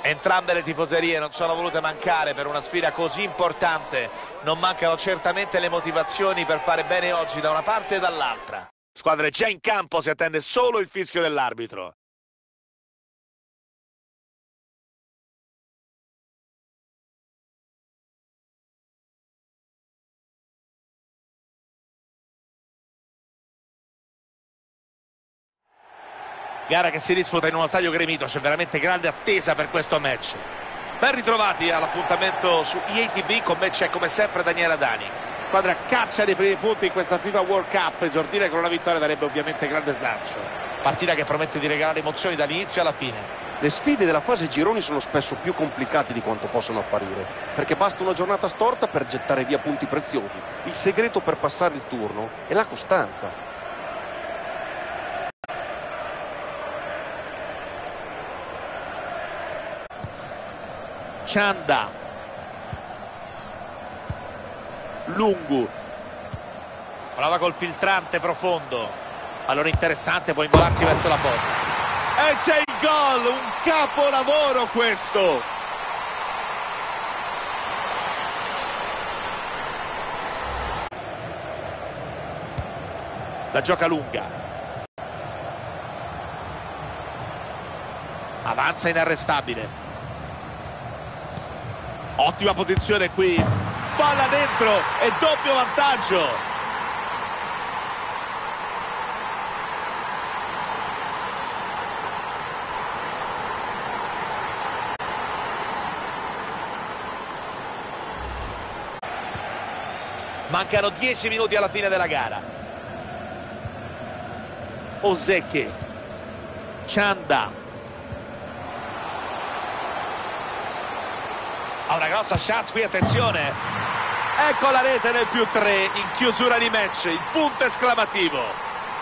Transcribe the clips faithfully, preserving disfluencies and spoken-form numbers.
Entrambe le tifoserie non sono volute mancare per una sfida così importante, non mancano certamente le motivazioni per fare bene oggi da una parte e dall'altra. Squadre già in campo, si attende solo il fischio dell'arbitro. Gara che si disputa in uno stadio gremito, c'è veramente grande attesa per questo match. Ben ritrovati all'appuntamento su E A T V, con me c'è come sempre Daniele Adani. Squadra caccia dei primi punti in questa FIFA World Cup, esordire con una vittoria darebbe ovviamente grande slancio. Partita che promette di regalare emozioni dall'inizio alla fine. Le sfide della fase gironi sono spesso più complicate di quanto possono apparire, perché basta una giornata storta per gettare via punti preziosi. Il segreto per passare il turno è la costanza. Chanda, Lungu, prova col filtrante profondo, allora interessante, può immolarsi verso la porta. E c'è il gol, un capolavoro questo! La gioca lunga, avanza inarrestabile. Ottima posizione qui, palla dentro e doppio vantaggio. Mancano dieci minuti alla fine della gara. Oseke, Chanda. Ha una grossa chance qui, attenzione. Ecco la rete nel più tre in chiusura di match, il punto esclamativo.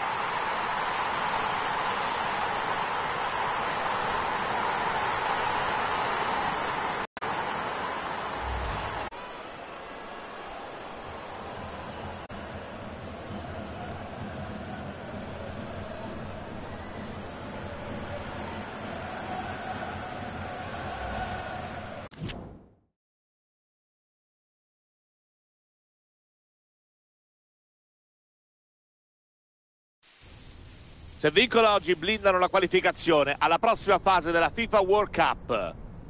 Se vincono oggi blindano la qualificazione alla prossima fase della FIFA World Cup.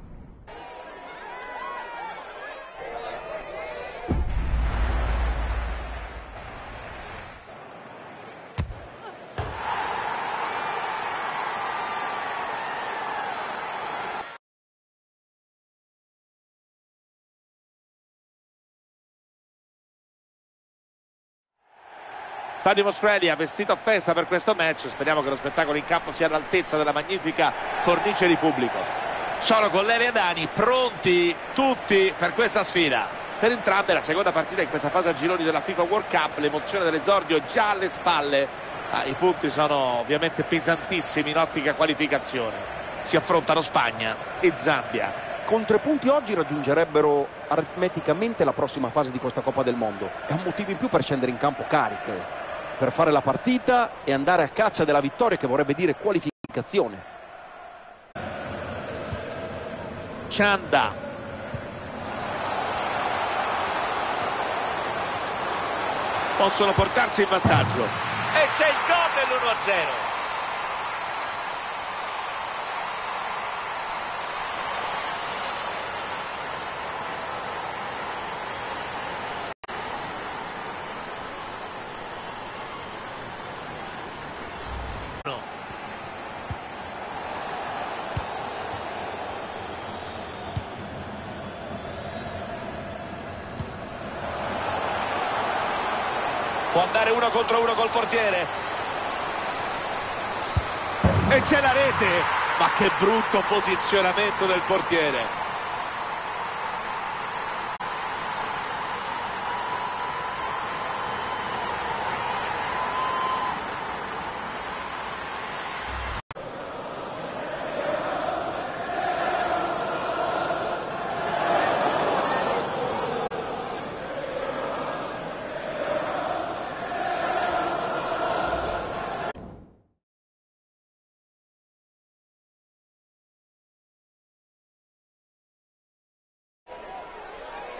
Stadium Australia vestito a festa per questo match, speriamo che lo spettacolo in campo sia all'altezza della magnifica cornice di pubblico. Sono con Lele Adani, pronti tutti per questa sfida. Per entrambe la seconda partita in questa fase a gironi della FIFA World Cup, l'emozione dell'esordio già alle spalle. Ah, i punti sono ovviamente pesantissimi in ottica qualificazione. Si affrontano Spagna e Zambia. Con tre punti oggi raggiungerebbero aritmeticamente la prossima fase di questa Coppa del Mondo. È un motivo in più per scendere in campo cariche, per fare la partita e andare a caccia della vittoria, che vorrebbe dire qualificazione. Chanda, possono portarsi in vantaggio e c'è il gol dell'uno a zero. Può andare uno contro uno col portiere. E c'è la rete. Ma che brutto posizionamento del portiere.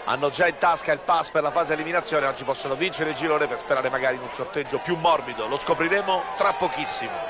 Hanno già in tasca il pass per la fase eliminazione, oggi possono vincere il girone per sperare magari in un sorteggio più morbido. Lo scopriremo tra pochissimo.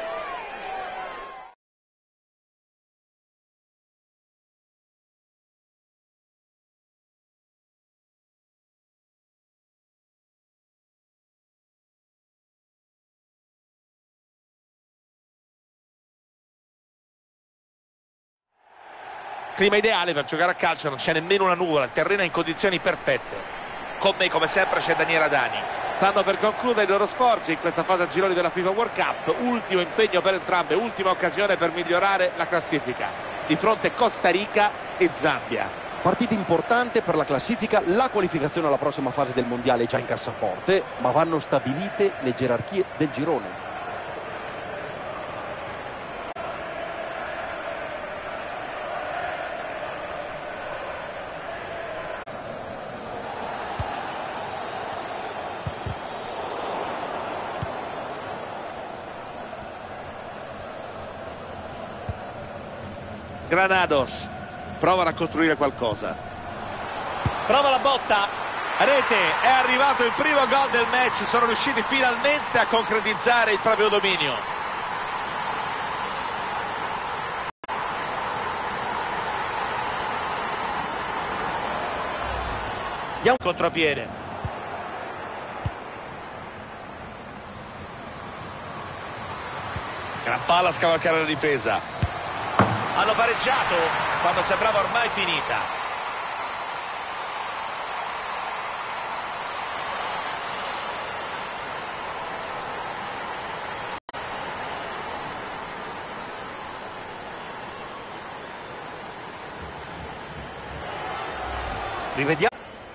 Clima ideale per giocare a calcio, non c'è nemmeno una nuvola, il terreno è in condizioni perfette. Con me come sempre c'è Daniele Dani. Stanno per concludere i loro sforzi in questa fase a gironi della FIFA World Cup, ultimo impegno per entrambe, ultima occasione per migliorare la classifica. Di fronte Costa Rica e Zambia. Partita importante per la classifica, la qualificazione alla prossima fase del mondiale è già in cassaforte, ma vanno stabilite le gerarchie del girone. Granados prova a costruire qualcosa, prova la botta, rete, è arrivato il primo gol del match, sono riusciti finalmente a concretizzare il proprio dominio. Diamo contropiede, gran palla a scavalcare la difesa. Hanno pareggiato quando sembrava ormai finita. Rivediamo.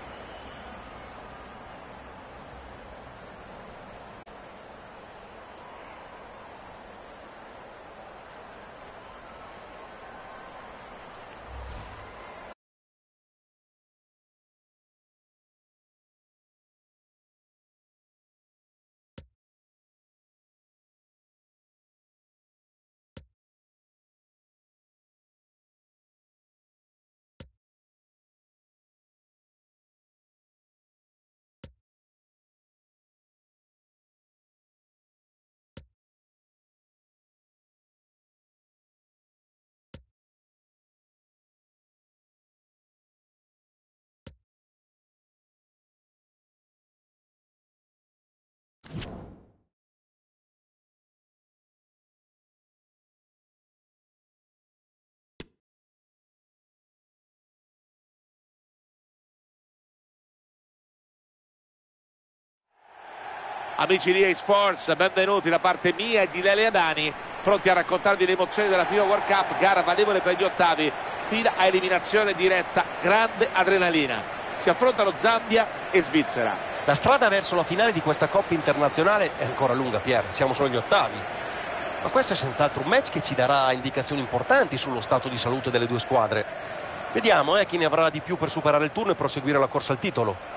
Amici di eSports, benvenuti da parte mia e di Lele Adani, pronti a raccontarvi le emozioni della FIFA World Cup, gara valevole per gli ottavi, sfida a eliminazione diretta, grande adrenalina. Si affrontano Zambia e Svizzera. La strada verso la finale di questa Coppa internazionale è ancora lunga, Pier, siamo solo agli ottavi. Ma questo è senz'altro un match che ci darà indicazioni importanti sullo stato di salute delle due squadre. Vediamo eh, chi ne avrà di più per superare il turno e proseguire la corsa al titolo.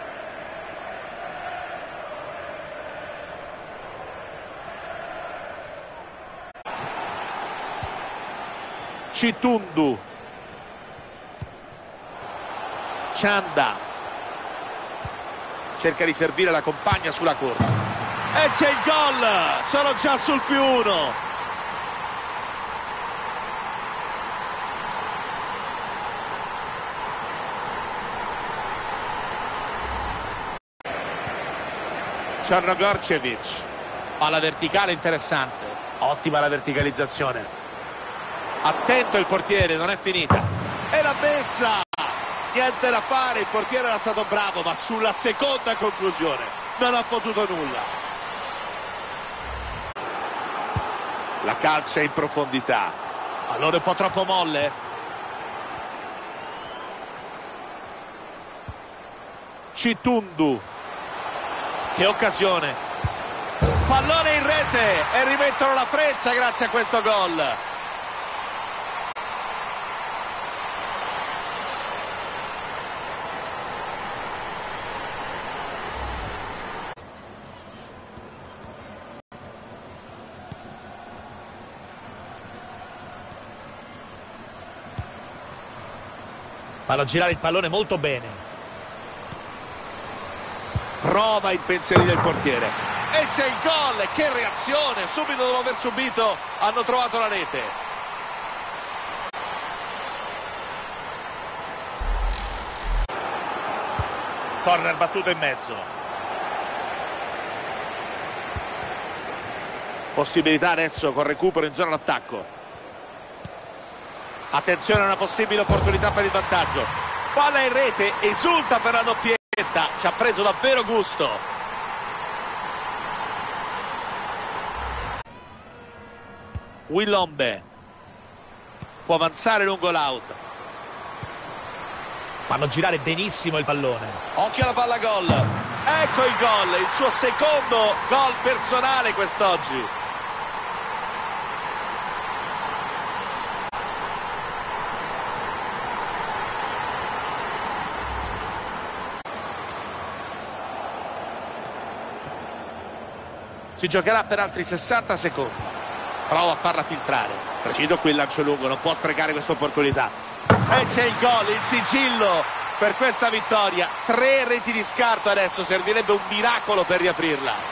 Citundu, Chanda cerca di servire la compagna sulla corsa e c'è il gol, sono già sul più uno. Črnogorčević alla verticale, interessante, ottima la verticalizzazione. Attento il portiere, non è finita. E l'ha messa! Niente da fare, il portiere era stato bravo, ma sulla seconda conclusione non ha potuto nulla. La calcia in profondità. Allora è un po' troppo molle. Citundu. Che occasione. Pallone in rete e rimettono la freccia grazie a questo gol. Fanno girare il pallone molto bene. Prova i pensieri del portiere e c'è il gol. Che reazione, subito dopo aver subito hanno trovato la rete. Corner battuto in mezzo, possibilità adesso con recupero in zona d'attacco. Attenzione a una possibile opportunità per il vantaggio, palla in rete, esulta per la doppietta. Ci ha preso davvero gusto. Willombe può avanzare lungo l'out. Fanno girare benissimo il pallone. Occhio alla palla gol. Ecco il gol, il suo secondo gol personale quest'oggi. Si giocherà per altri sessanta secondi. Prova a farla filtrare. Preciso qui il lancio lungo, non può sprecare questa opportunità. E c'è il gol, il sigillo per questa vittoria. Tre reti di scarto adesso, servirebbe un miracolo per riaprirla.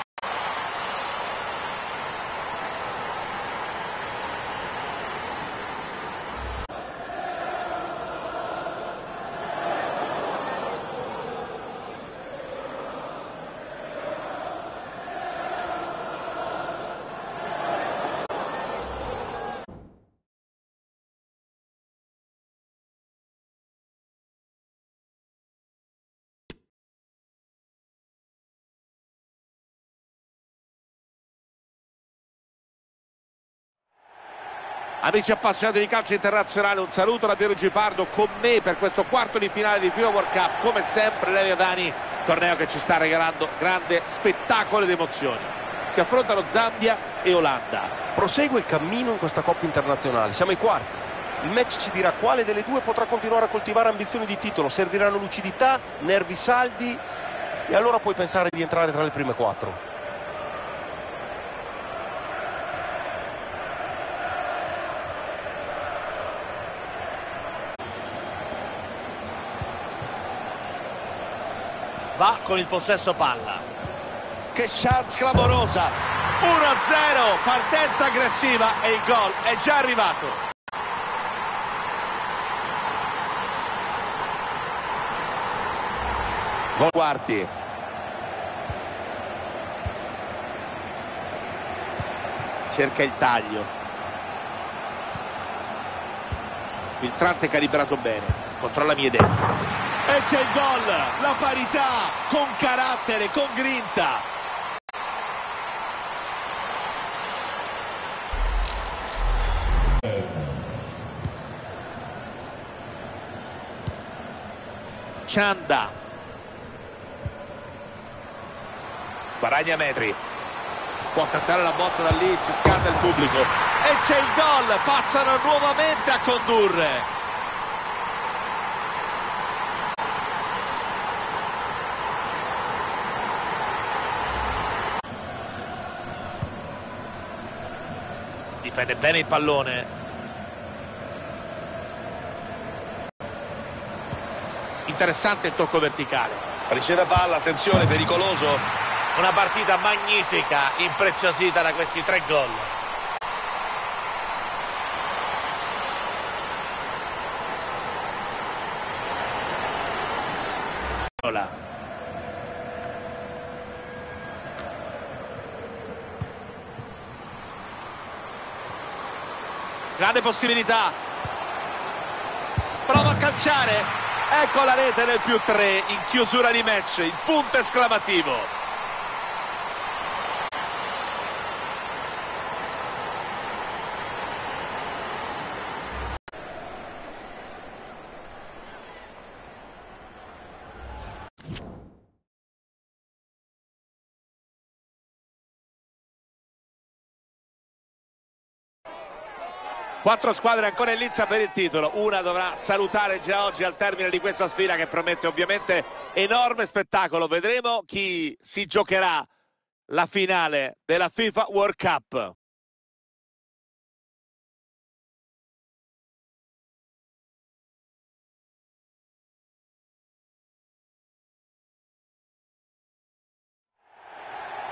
Amici appassionati di calcio internazionale, un saluto da Piero Gipardo con me per questo quarto di finale di FIFA World Cup. Come sempre Lelio Dani, torneo che ci sta regalando grande spettacolo ed emozioni. Si affrontano Zambia e Olanda. Prosegue il cammino in questa Coppa internazionale, siamo ai quarti. Il match ci dirà quale delle due potrà continuare a coltivare ambizioni di titolo. Serviranno lucidità, nervi saldi e allora puoi pensare di entrare tra le prime quattro. Va con il possesso palla. Che chance clamorosa. uno a zero, partenza aggressiva e il gol è già arrivato. Gol quarti. Cerca il taglio. Filtrante calibrato bene. Controlla Miedetto. E c'è il gol, la parità, con carattere, con grinta. Chanda. Guadagna metri. Può cantare la botta da lì, si scatta il pubblico. E c'è il gol, passano nuovamente a condurre. Difende bene il pallone. Interessante il tocco verticale. Riceve palla, attenzione, pericoloso. Una partita magnifica, impreziosita da questi tre gol. Grande possibilità. Prova a calciare. Ecco la rete del più tre in chiusura di match. Il punto esclamativo. Quattro squadre ancora in lizza per il titolo. Una dovrà salutare già oggi al termine di questa sfida che promette ovviamente enorme spettacolo. Vedremo chi si giocherà la finale della FIFA World Cup.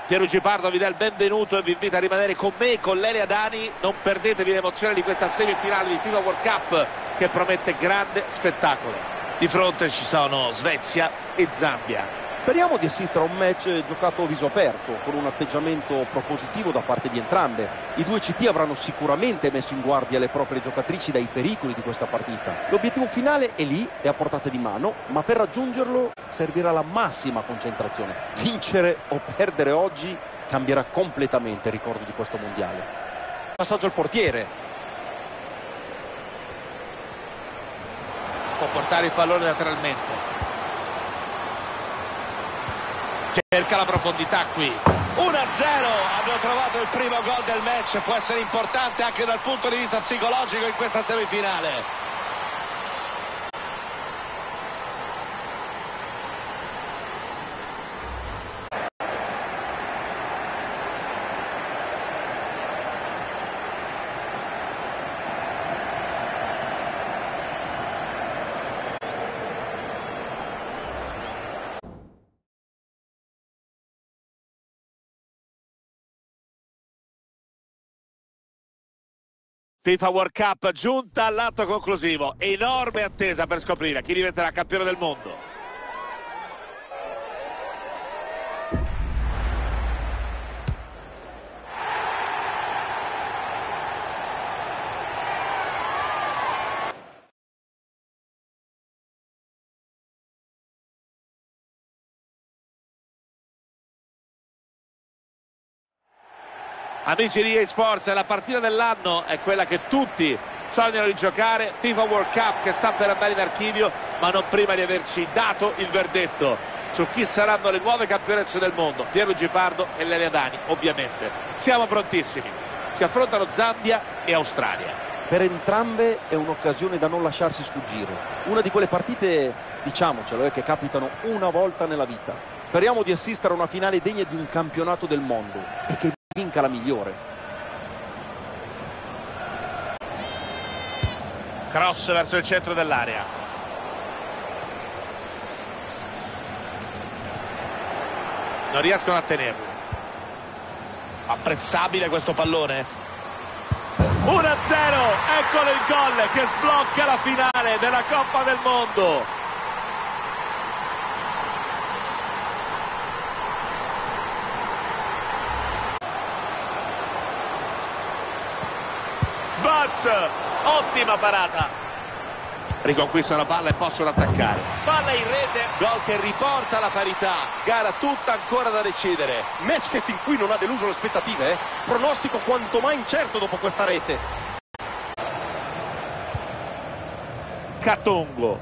Pierluigi Pardo vi dà il benvenuto e vi invita a rimanere con me e con Lelia Dani. Non perdetevi l'emozione di questa semifinale di FIFA World Cup che promette grande spettacolo. Di fronte ci sono Svezia e Zambia. Speriamo di assistere a un match giocato a viso aperto, con un atteggiamento propositivo da parte di entrambe. I due C T avranno sicuramente messo in guardia le proprie giocatrici dai pericoli di questa partita. L'obiettivo finale è lì, è a portata di mano, ma per raggiungerlo servirà la massima concentrazione. Vincere o perdere oggi cambierà completamente il ricordo di questo mondiale. Passaggio al portiere. Può portare il pallone lateralmente. Cerca la profondità qui. uno a zero, hanno trovato il primo gol del match, può essere importante anche dal punto di vista psicologico in questa semifinale. FIFA World Cup giunta all'atto conclusivo, enorme attesa per scoprire chi diventerà campione del mondo. Amici di E A Sports, la partita dell'anno è quella che tutti sognano di giocare, FIFA World Cup che sta per andare in archivio, ma non prima di averci dato il verdetto su chi saranno le nuove campionesse del mondo. Pierluigi Pardo e Lelia Dani, ovviamente. Siamo prontissimi. Si affrontano Zambia e Australia. Per entrambe è un'occasione da non lasciarsi sfuggire. Una di quelle partite, diciamocelo, eh, che capitano una volta nella vita. Speriamo di assistere a una finale degna di un campionato del mondo e che vinca la migliore. Cross verso il centro dell'area. Non riescono a tenerlo. Apprezzabile questo pallone. uno a zero, eccolo il gol che sblocca la finale della Coppa del Mondo. Ottima parata. Riconquistano la palla e possono attaccare. Palla in rete, gol che riporta la parità. Gara tutta ancora da decidere. Match che fin qui non ha deluso le aspettative, eh? Pronostico quanto mai incerto dopo questa rete. Katongo.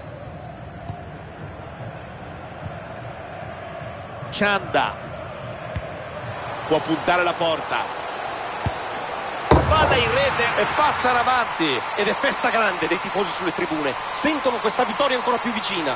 Chanda. Può puntare la porta. Palla in rete e passano avanti. Ed è festa grande dei tifosi sulle tribune. Sentono questa vittoria ancora più vicina.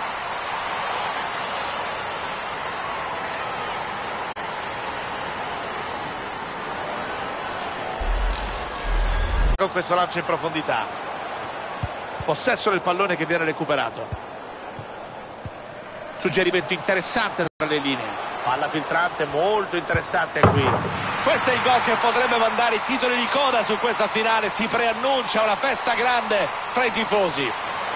Con questo lancio in profondità. Possesso del pallone che viene recuperato. Suggerimento interessante tra le linee. Palla filtrante molto interessante qui. Questo è il gol che potrebbe mandare i titoli di coda su questa finale. Si preannuncia una festa grande tra i tifosi.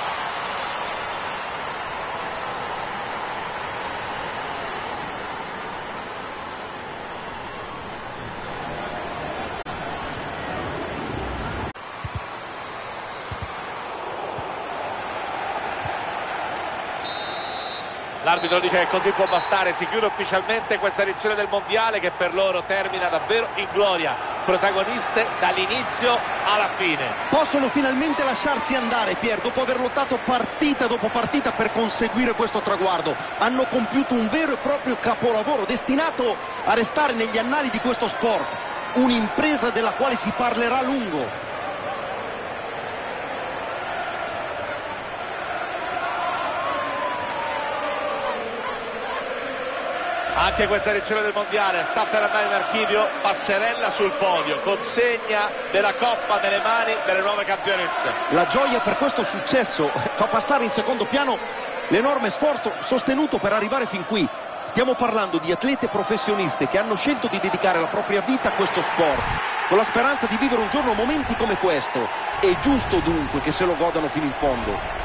L'arbitro dice che così può bastare, si chiude ufficialmente questa edizione del mondiale che per loro termina davvero in gloria, protagoniste dall'inizio alla fine. Possono finalmente lasciarsi andare, Pier, dopo aver lottato partita dopo partita per conseguire questo traguardo. Hanno compiuto un vero e proprio capolavoro destinato a restare negli annali di questo sport, un'impresa della quale si parlerà a lungo. Anche questa edizione del mondiale sta per andare in archivio, passerella sul podio, consegna della Coppa nelle mani delle nuove campionesse. La gioia per questo successo fa passare in secondo piano l'enorme sforzo sostenuto per arrivare fin qui. Stiamo parlando di atlete professioniste che hanno scelto di dedicare la propria vita a questo sport, con la speranza di vivere un giorno momenti come questo. È giusto dunque che se lo godano fino in fondo.